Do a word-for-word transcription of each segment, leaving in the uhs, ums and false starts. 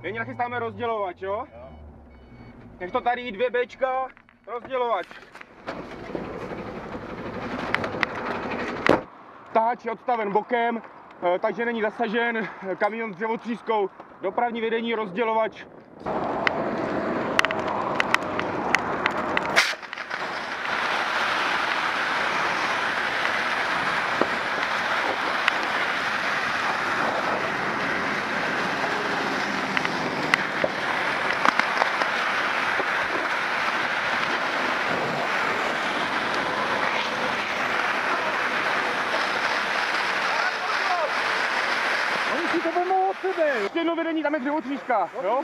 Nyní nachystáme rozdělovač, jo? Nech to tady dvě Bčka, rozdělovač. Tahač je odstaven bokem, takže není zasažen, kamion s dřevotřískou, dopravní vedení, rozdělovač. Oni si to vemou od sebe. Ještě jedno vedení, tam je dřevotříska, jo?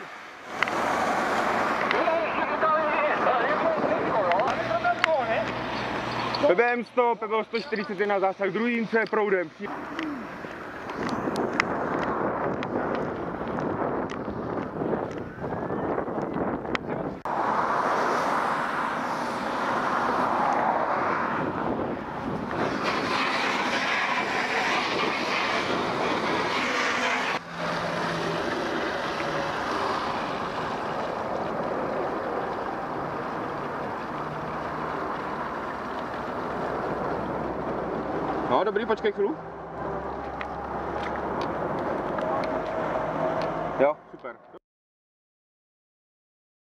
P B M sto, P B O sto čtyřicet jedna, zásah druhým proudem. No, dobrý, počkej chvíli. Jo, super.